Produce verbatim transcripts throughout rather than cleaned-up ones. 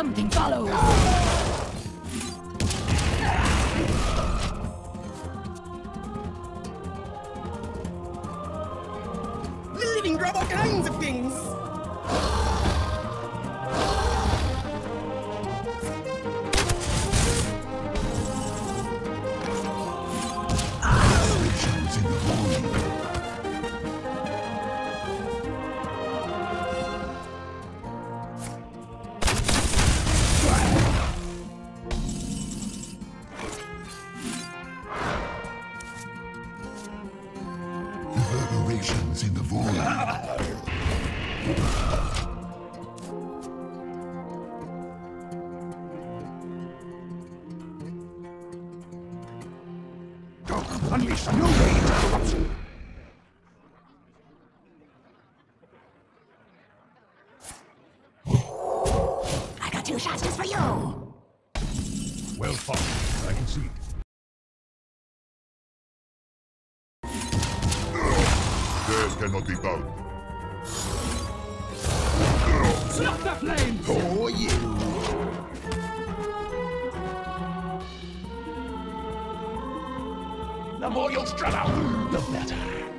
something follows. The living grab all kinds of things. Reverberations in the void. Go, unleash a new rage of corruption. I got two shots just for you. Well fought, I concede. Death cannot be bound. Stop the flames! For you! The more you'll strut out, the better.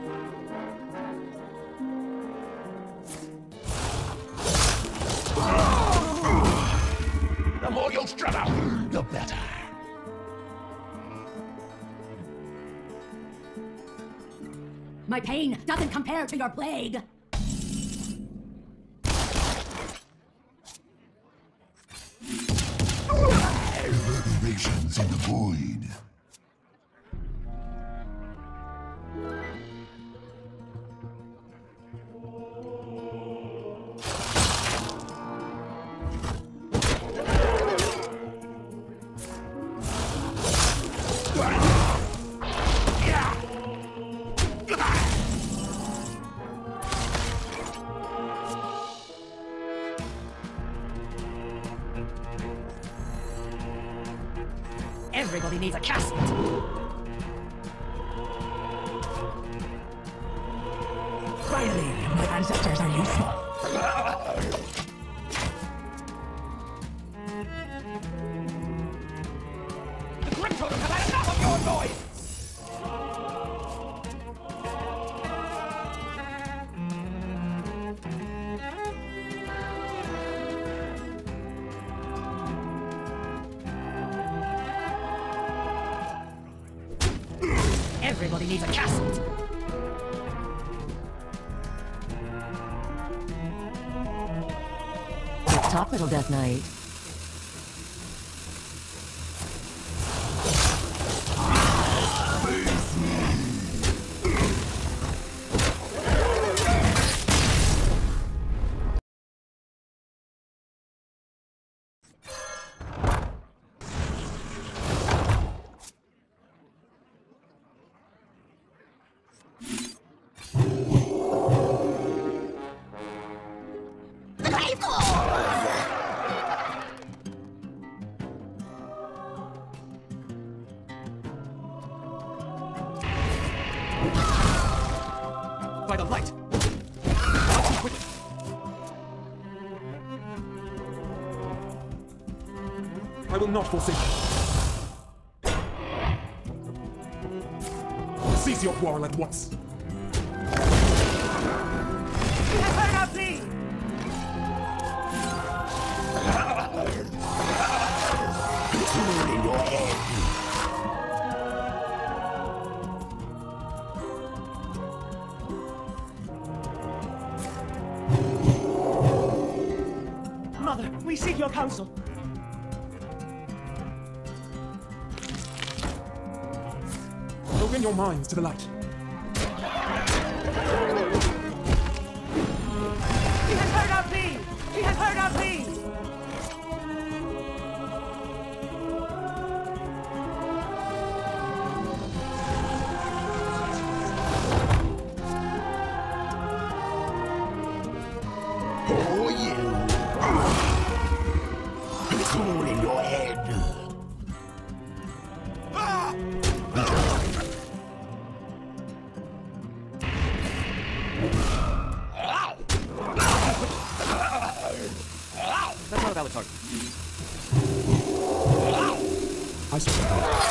The more you'll strut out, the better. My pain doesn't compare to your plague. Reverberations in the void. Everybody needs a casket. Finally, my ancestors are useful. The Grim Totem have had enough of your noise! Everybody needs a casket. Let's talk, little Death Knight. By the light! Not too quick! I will not forsake you. Cease your quarrel at once. We have heard our plea! Tool in your head. Mother, we seek your counsel. Open your minds to the light. We have heard our plea! We have heard our plea! For you. It's all in your head. not a valid target. I suppose.